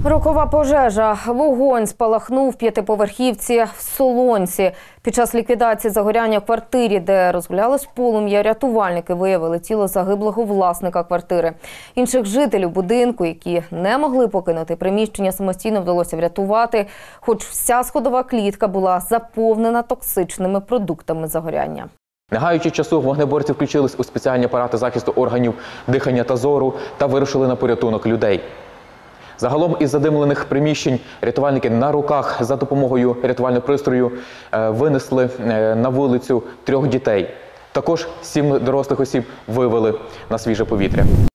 Рокова пожежа. Вогонь спалахнув в п'ятиповерхівці в Солонці. Під час ліквідації загоряння в квартирі, де розгулялось полум'я, рятувальники виявили тіло загиблого власника квартири. Інших жителів будинку, які не могли покинути приміщення, самостійно вдалося врятувати, хоч вся сходова клітка була заповнена токсичними продуктами загоряння. Не гаючи часу, вогнеборці включились у спеціальні апарати захисту органів дихання та зору та вирушили на порятунок людей. Загалом із задимлених приміщень рятувальники на руках за допомогою рятувального пристрою винесли на вулицю 3 дітей. Також 7 дорослих осіб вивели на свіже повітря.